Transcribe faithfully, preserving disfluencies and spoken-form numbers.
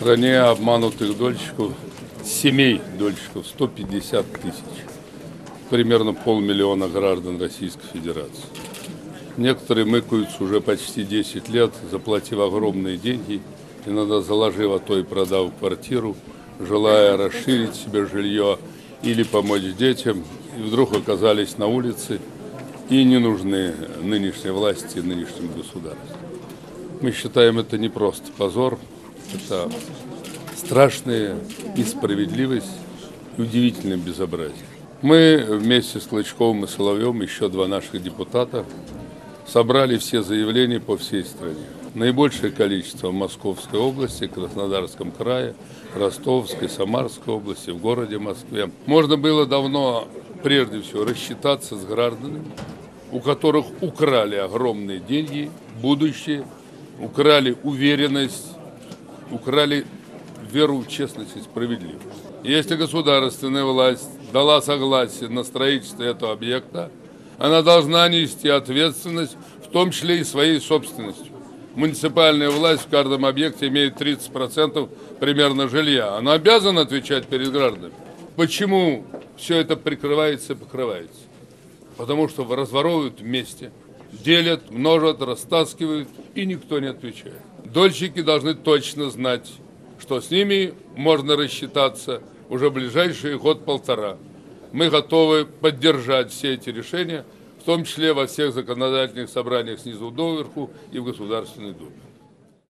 стране обманутых дольщиков, семей дольщиков сто пятьдесят тысяч. Примерно полмиллиона граждан Российской Федерации. Некоторые мыкаются уже почти десять лет, заплатив огромные деньги, иногда заложив, а то и продав квартиру, желая расширить себе жилье или помочь детям, и вдруг оказались на улице и не нужны нынешней власти и нынешнему государству. Мы считаем, это не просто позор, это страшная несправедливость и удивительное безобразие. Мы вместе с Клычковым и Соловьевым, еще два наших депутата, собрали все заявления по всей стране. Наибольшее количество в Московской области, Краснодарском крае, Ростовской, Самарской области, в городе Москве. Можно было давно, прежде всего, рассчитаться с гражданами, у которых украли огромные деньги, будущее, украли уверенность, украли веру в честность и справедливость. Если государственная власть дала согласие на строительство этого объекта, она должна нести ответственность, в том числе и своей собственностью. Муниципальная власть в каждом объекте имеет тридцать процентов примерно жилья. Она обязана отвечать перед гражданами. Почему все это прикрывается и покрывается? Потому что разворовывают вместе, делят, множат, растаскивают, и никто не отвечает. Дольщики должны точно знать, что с ними можно рассчитаться уже ближайший год-полтора. Мы готовы поддержать все эти решения, в том числе во всех законодательных собраниях снизу доверху и в Государственной Думе.